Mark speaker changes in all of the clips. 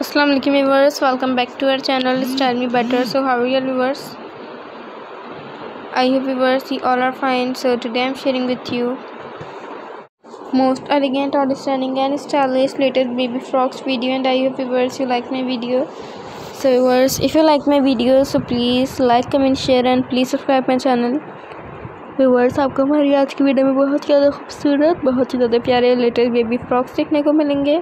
Speaker 1: Assalamu alaikum viewers, welcome back to our channel Style Me Better. So how are you viewers? I hope viewers you all are fine. So today I'm sharing with you most elegant, outstanding and stylish latest baby frocks video, and I hope viewers you like my video. So viewers, if you like my video, so please like, comment, share and please subscribe my channel. Viewers, आपको हमारी आज की video में बहुत ज़्यादा खूबसूरत, बहुत ही ज़्यादा प्यारे लेटेस्ट बेबी फ्रॉक्स देखने को मिलेंगे।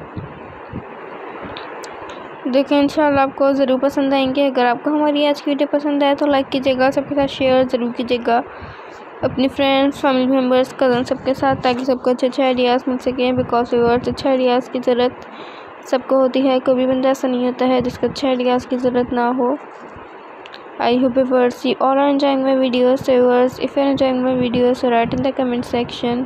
Speaker 1: देखें, इंशाल्लाह आपको ज़रूर पसंद आएंगे। अगर आपको हमारी आज की वीडियो पसंद आए तो लाइक कीजिएगा, सबके साथ शेयर ज़रूर कीजिएगा अपने फ्रेंड्स, फैमिली मेम्बर्स, कज़न सबके साथ, ताकि सबको अच्छे आइडियाज़ मिल सकें। बिकॉज व्यूवर्स, अच्छे आइडियाज़ की ज़रूरत सबको होती है, कोई भी बंदा ऐसा नहीं होता है जिसको अच्छे आइडियाज़ की ज़रूरत ना हो। I hope viewers you all are enjoying my videos. So viewers, if you are enjoying my videos, so write in the comment section.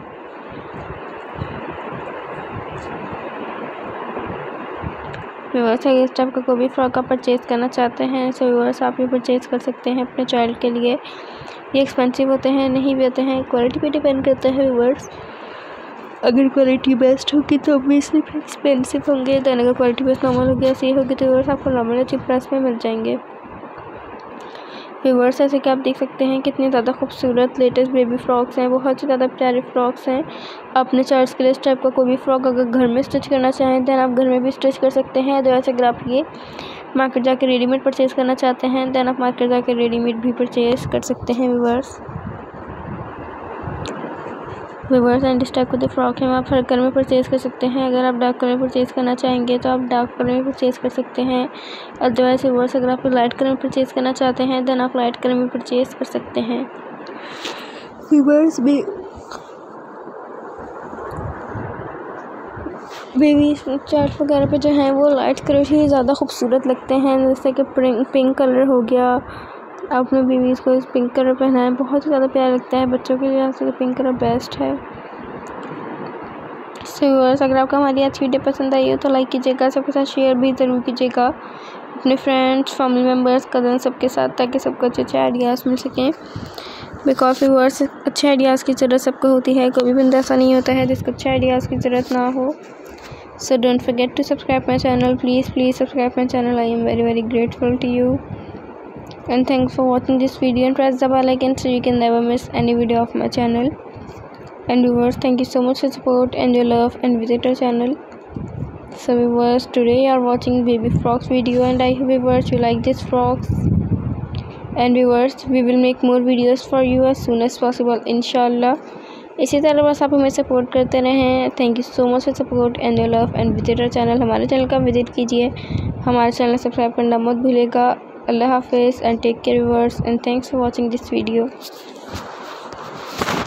Speaker 1: Viewers, अगर इस टाइप का कोई भी फ्रॉक आप परचेज़ करना चाहते हैं, सो व्यूवर्स आप ये परचेज़ कर सकते हैं अपने चाइल्ड के लिए। ये एक्सपेंसिव होते हैं, नहीं भी होते हैं, क्वालिटी पे डिपेंड करता है व्यूवर्स। अगर क्वालिटी बेस्ट होगी तो ऑब्वियसली एक्सपेंसिव होंगे, तो अगर क्वालिटी बेस्ट नॉर्मल होगी, ऐसी होगी तो व्यूवर्स आपको नॉर्मल चीप प्राइस में मिल जाएंगे। व्यूवर्स, ऐसे कि आप देख सकते हैं कितनी ज़्यादा खूबसूरत लेटेस्ट बेबी फ्रॉक्स हैं, बहुत ही ज़्यादा प्यारे फ्रॉक्स हैं। अपने चाइल्ड्स के लिए इस टाइप का कोई भी फ्रॉक अगर घर में स्टिच करना चाहें देन आप घर में भी स्टिच कर सकते हैं। अदरवाइज अगर आप ये मार्केट जाकर रेडीमेड परचेज़ करना चाहते हैं देन आप मार्केट जाकर रेडीमेड भी परचेज़ कर सकते हैं। व्यूवर्स एंड इस टाइप का जो फ्रॉक है आप हर कलर में परचेज़ कर सकते हैं। अगर आप डार्क कलर में परचेज़ करना चाहेंगे तो आप डार्क कलर में परचेज़ कर सकते हैं। अदरवाइज व्यूवर्स, अगर आप लाइट कलर में परचेज़ करना चाहते हैं देन आप लाइट कलर में परचेज़ कर सकते हैं। व्यूवर्स, बेबी चार्ट वगैरह पे जो हैं वो लाइट कलर ही ज़्यादा खूबसूरत लगते हैं, जैसे कि पिंक कलर हो गया। आपने बेबीज़ को इस पिंक कलर पहना है, बहुत ही ज़्यादा प्यारा लगता है बच्चों के लिए, तो पिंक कलर बेस्ट है। सो व्यूअर्स, अगर आपको हमारी आज की वीडियो पसंद आई हो तो लाइक कीजिएगा, सबके साथ शेयर भी ज़रूर कीजिएगा अपने फ्रेंड्स, फैमिली मेम्बर्स, कज़न सबके साथ, ताकि सबको अच्छे आइडियाज़ मिल सकें। बिकॉज व्यूअर्स, अच्छे आइडियाज़ की ज़रूरत सबको होती है, कोई भी बंदा ऐसा नहीं होता है जिसको अच्छे आइडियाज़ की ज़रूरत ना हो। So don't forget to subscribe my channel. Please subscribe my channel. I am very grateful to you. And thanks for watching this video, and press the bell icon so you can never miss any video of my channel. And viewers, thank you so much for support and your love, and visit our channel. So viewers, today you are watching baby frocks video, and I hope viewers you like these frocks. And viewers, we will make more videos for you as soon as possible, inshallah. इसी तरह बस आप हमें support करते रहें। Thank you so much for support and your love, and visit our channel. हमारे channel का visit कीजिए, हमारे चैनल सब्सक्राइब करना मत भूलिएगा। अल्लाह हाफिज़ and take care viewers, and thanks for watching this video.